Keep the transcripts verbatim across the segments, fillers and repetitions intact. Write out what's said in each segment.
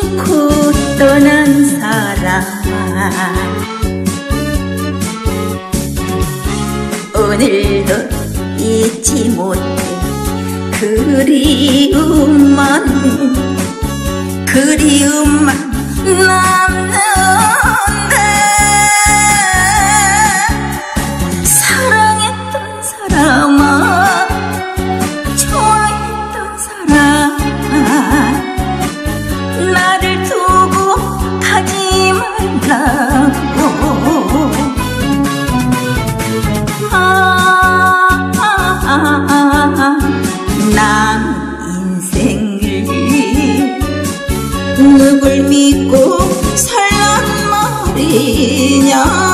놓고 떠난 사람아, 오늘도 잊지 못해 그리움만 그리움만 남는데, 사랑했던 사람아, 좋아했던 사람아, 나를 두고 가지 말라고. 아, 아, 아, 아, 남 인생을 누굴 믿고 살란 말이냐.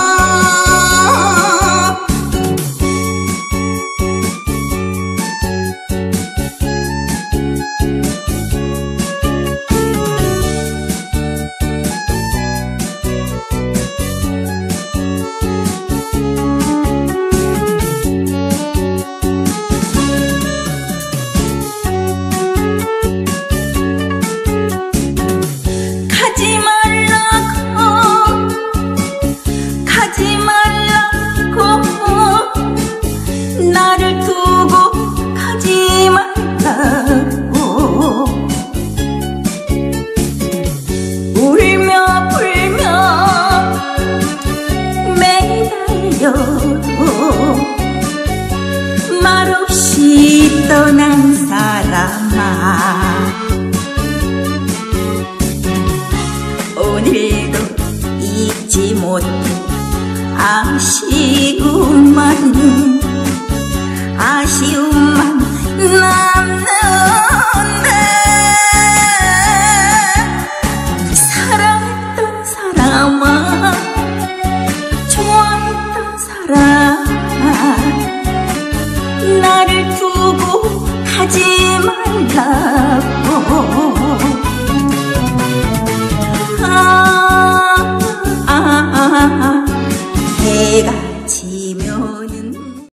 가지 말라고, 가지 말라고, 나를 두고 가지 말라고. 울며 불며 매달려도 말없이 떠난 사람아, 오늘도 잊지 못해 아쉬움만 아쉬움만 남는데, 사랑했던 사람아, 좋아했던 사람아, 나를 두고 가지 말라고.